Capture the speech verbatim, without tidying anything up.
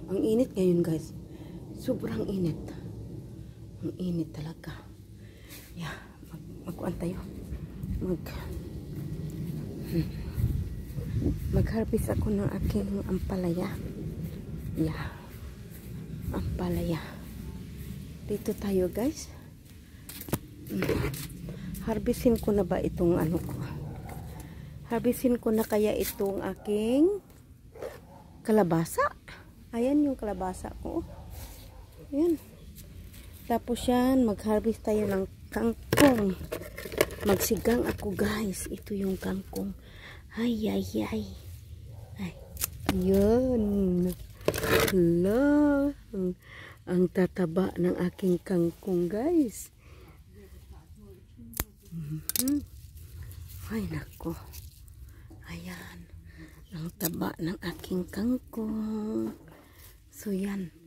Ang init ngayon guys. Sobrang init. Ang init talaga. Yeah, mag magkuan tayo. Mag hmm. Mag-harvest ako ng aking ampalaya. Yeah. Ampalaya. Dito tayo guys. Hmm. Harvestin ko na ba itong ano ko? Harvestin ko na kaya itong aking kalabasa. Ayan yung kalabasa ko. Ayan. Tapos yan, mag-harvest tayo ng kangkong. Magsigang ako guys. Ito yung kangkong. Ay, ay, ay. Ay. Yan. Hala. Ang, ang tataba ng aking kangkong guys. Mm-hmm. Ay, nako. Ayan. Ang taba ng aking kangkong. So, yan.